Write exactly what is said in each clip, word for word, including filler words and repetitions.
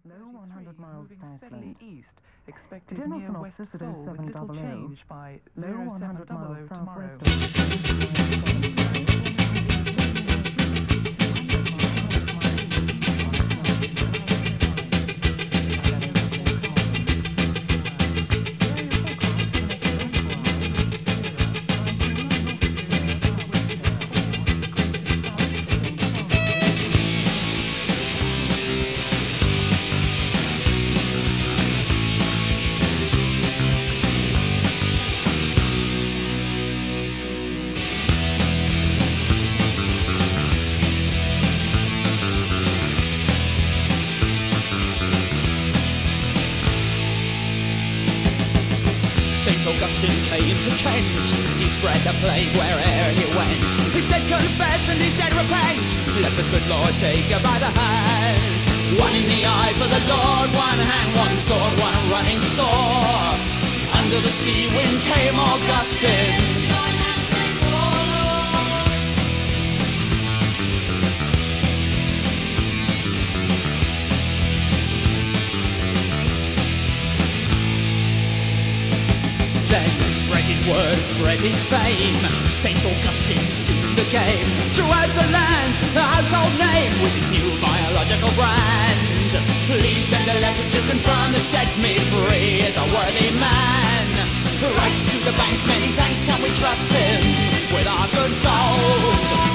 Low one hundred miles moving south steadily lane. east, expected General near West synopsis, it is Seoul with little seven hundred change by Low zero one seven hundred zero miles zero tomorrow. southwest. Saint Augustine came to Kent. He spread the plague where'er he went. He said confess and he said repent. Let the good Lord take you by the hand. One in the eye for the Lord, one hand, one sword, one running sore. Under the sea wind came Augustine. Then spread his word, spread his fame. Saint Augustine seized the game. Throughout the land, a household name with his new biological brand. Please send a letter to confirm to set me free as a worthy man. Writes to the bank, many thanks, can we trust him with our good gold?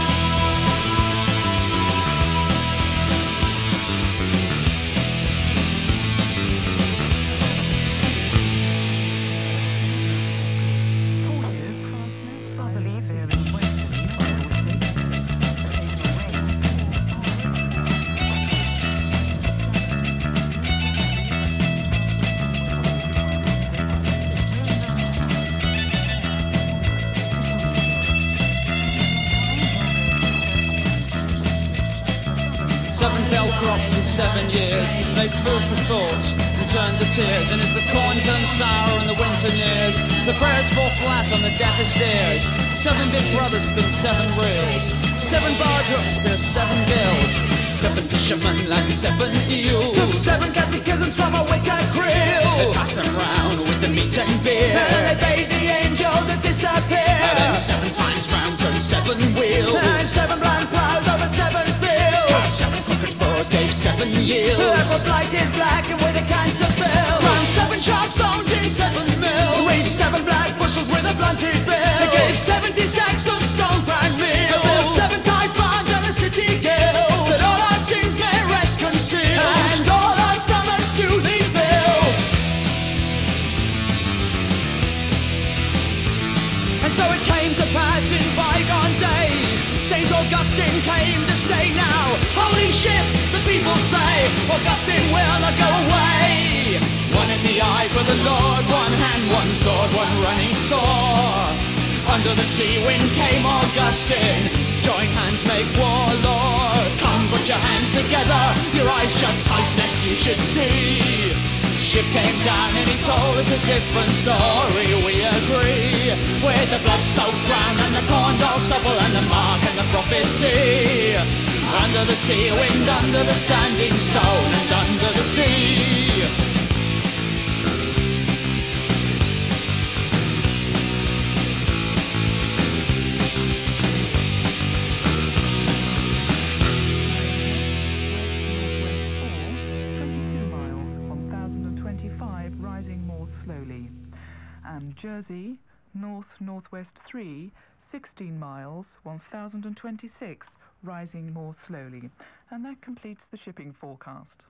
Seven fell crops in seven years, made food for thought and turned to tears. And as the corn turns sour and the winter nears, the prayers fall flat on the deafest ears. Seven big brothers spin seven reels, seven barred hooks bear seven bills. Seven fishermen land seven eels, took seven catechisms from a wicker grill. They passed them round with the meat and beer, and they bade the angels to disappear. And then seven times round turned seven wheels, and seven blind plows over seven fields. Cut seven crooked furrows gave seven yields, that were blighted black and with a cancer bill. Ground seven sharp stones in seven mills, reached seven black bushels with a blunted bill. They gave seventy sacks of stone brand meal, built seven tight barns and a city guild, that all our sins may rest concealed, and all our stomachs duly filled. And so it came to pass in bygone days, Saint Augustine came to stay now. Holy shift, the people say, Augustine will not go away. One in the eye for the Lord, one hand, one sword, one running sore. Under the sea wind came Augustine, join hands, make war, Lord. Come, put your hands together, your eyes shut tight, lest you should see. Ship came down and he told us a different story, we agree. With the blood-soaked ground and the corn dull stubble and the mark and the prophecy. Under the sea wind, under the standing stone and under the sea. Slowly. And Jersey, north-northwest three, sixteen miles, one thousand twenty-six, rising more slowly. And that completes the shipping forecast.